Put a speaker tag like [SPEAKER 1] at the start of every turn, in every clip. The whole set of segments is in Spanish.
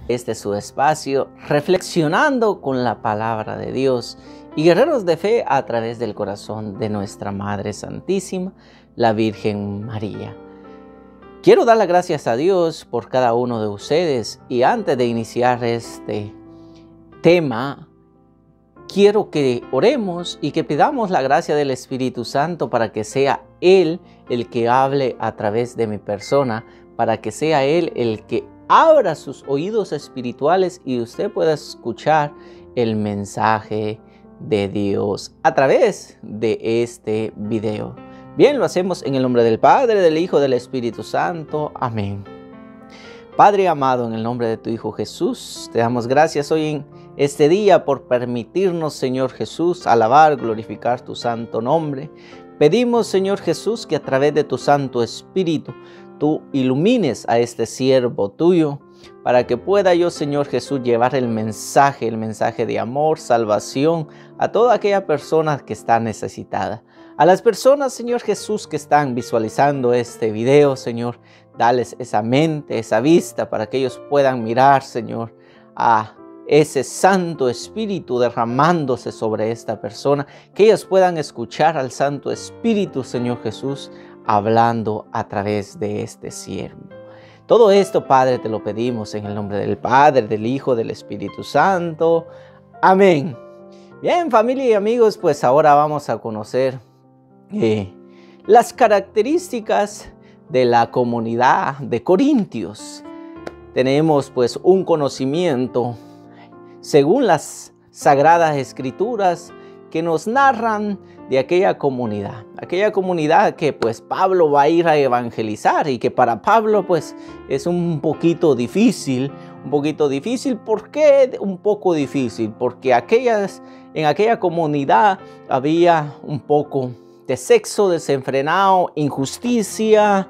[SPEAKER 1] Este es su espacio, reflexionando con la palabra de Dios y guerreros de fe a través del corazón de nuestra Madre Santísima, la Virgen María. Quiero dar las gracias a Dios por cada uno de ustedes y antes de iniciar este tema, quiero que oremos y que pidamos la gracia del Espíritu Santo para que sea Él el que hable a través de mi persona, para que sea Él el que abra sus oídos espirituales y usted pueda escuchar el mensaje de Dios a través de este video. Bien, lo hacemos en el nombre del Padre, del Hijo, del Espíritu Santo. Amén. Padre amado, en el nombre de tu Hijo Jesús, te damos gracias hoy en este día por permitirnos, Señor Jesús, alabar, glorificar tu santo nombre. Pedimos, Señor Jesús, que a través de tu Santo Espíritu, tú ilumines a este siervo tuyo, para que pueda yo, Señor Jesús, llevar el mensaje de amor, salvación a toda aquella persona que está necesitada. A las personas, Señor Jesús, que están visualizando este video, Señor, dales esa mente, esa vista, para que ellos puedan mirar, Señor, a ese Santo Espíritu derramándose sobre esta persona, que ellos puedan escuchar al Santo Espíritu, Señor Jesús, hablando a través de este siervo. Todo esto, Padre, te lo pedimos en el nombre del Padre, del Hijo, del Espíritu Santo. Amén. Bien, familia y amigos, pues ahora vamos a conocer las características de la comunidad de Corintios. Tenemos pues un conocimiento según las Sagradas Escrituras que nos narran de aquella comunidad que pues Pablo va a ir a evangelizar y que para Pablo pues es un poquito difícil. ¿Por qué un poco difícil? Porque en aquella comunidad había un poco de sexo desenfrenado, injusticia,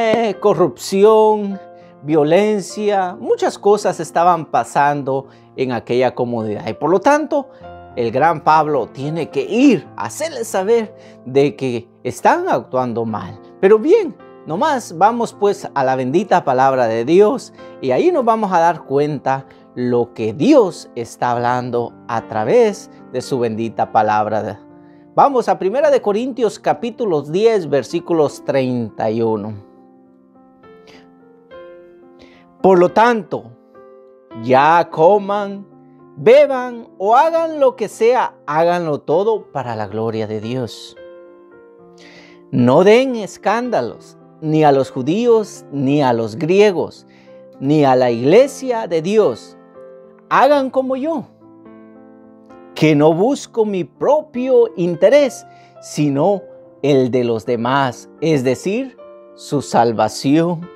[SPEAKER 1] corrupción, violencia, muchas cosas estaban pasando en aquella comunidad y por lo tanto el gran Pablo tiene que ir a hacerles saber de que están actuando mal. Pero bien, nomás vamos pues a la bendita palabra de Dios y ahí nos vamos a dar cuenta lo que Dios está hablando a través de su bendita palabra. Vamos a 1 de Corintios capítulo 10 versículos 31. Por lo tanto, ya coman, beban o hagan lo que sea, háganlo todo para la gloria de Dios. No den escándalos ni a los judíos, ni a los griegos, ni a la iglesia de Dios. Hagan como yo, que no busco mi propio interés, sino el de los demás, es decir, su salvación.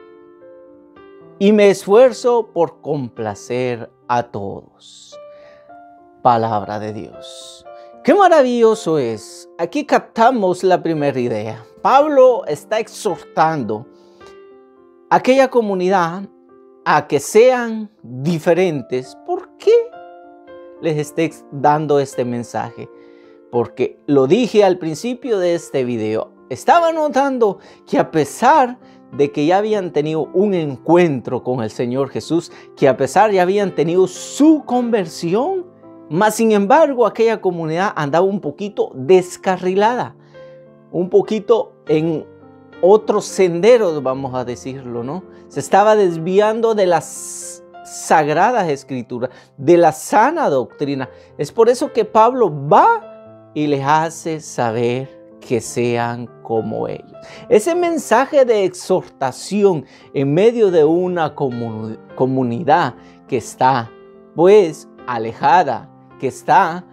[SPEAKER 1] Y me esfuerzo por complacer a todos. Palabra de Dios. ¡Qué maravilloso es! Aquí captamos la primera idea. Pablo está exhortando a aquella comunidad a que sean diferentes. ¿Por qué les esté dando este mensaje? Porque lo dije al principio de este video. Estaba notando que a pesar de que ya habían tenido un encuentro con el Señor Jesús, que a pesar ya habían tenido su conversión, mas sin embargo aquella comunidad andaba un poquito descarrilada, un poquito en otros senderos, vamos a decirlo, ¿no? Se estaba desviando de las Sagradas Escrituras, de la sana doctrina. Es por eso que Pablo va y les hace saber que sean como ellos. Ese mensaje de exhortación en medio de una comunidad que está pues alejada, que está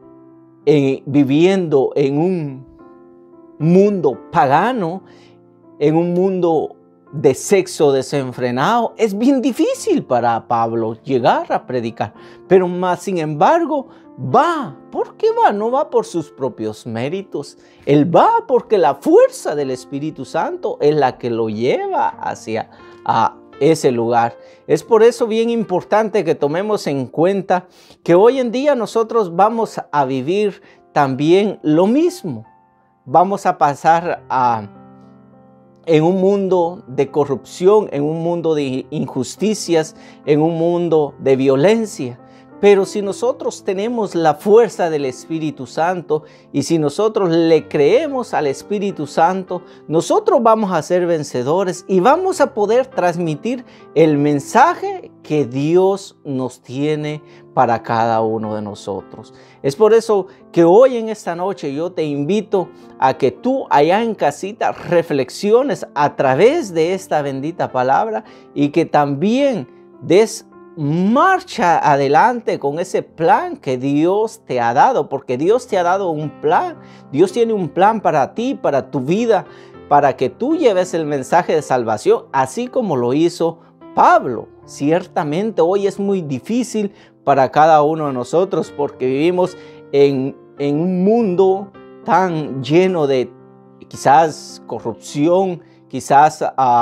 [SPEAKER 1] viviendo en un mundo pagano, en un mundo de sexo desenfrenado, es bien difícil para Pablo llegar a predicar. Pero más sin embargo, va. ¿Por qué va? No va por sus propios méritos. Él va porque la fuerza del Espíritu Santo es la que lo lleva hacia ese lugar. Es por eso bien importante que tomemos en cuenta que hoy en día nosotros vamos a vivir también lo mismo. Vamos a pasar a en un mundo de corrupción, en un mundo de injusticias, en un mundo de violencia. Pero si nosotros tenemos la fuerza del Espíritu Santo y si nosotros le creemos al Espíritu Santo, nosotros vamos a ser vencedores y vamos a poder transmitir el mensaje que Dios nos tiene para cada uno de nosotros. Es por eso que hoy en esta noche yo te invito a que tú allá en casita reflexiones a través de esta bendita palabra y que también des marcha adelante con ese plan que Dios te ha dado, porque Dios te ha dado un plan. Dios tiene un plan para ti, para tu vida, para que tú lleves el mensaje de salvación, así como lo hizo Pablo. Ciertamente hoy es muy difícil para cada uno de nosotros porque vivimos en un mundo tan lleno de quizás corrupción, quizás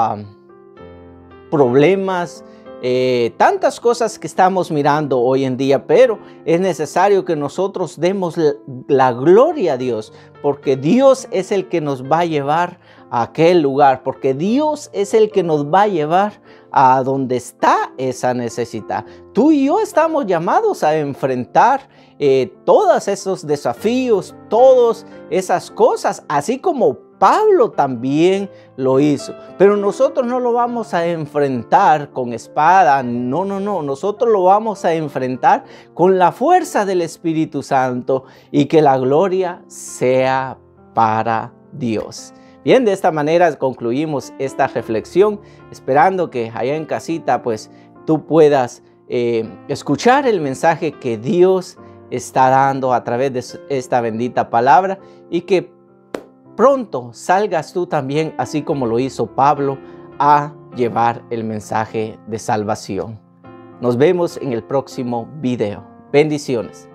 [SPEAKER 1] problemas, tantas cosas que estamos mirando hoy en día, pero es necesario que nosotros demos la gloria a Dios, porque Dios es el que nos va a llevar a aquel lugar, porque Dios es el que nos va a llevar a donde está esa necesidad. Tú y yo estamos llamados a enfrentar todos esos desafíos, todas esas cosas, así como Pablo también lo hizo, pero nosotros no lo vamos a enfrentar con espada, no, nosotros lo vamos a enfrentar con la fuerza del Espíritu Santo y que la gloria sea para Dios. Bien, de esta manera concluimos esta reflexión, esperando que allá en casita pues tú puedas escuchar el mensaje que Dios está dando a través de esta bendita palabra y que pronto salgas tú también, así como lo hizo Pablo, a llevar el mensaje de salvación. Nos vemos en el próximo video. Bendiciones.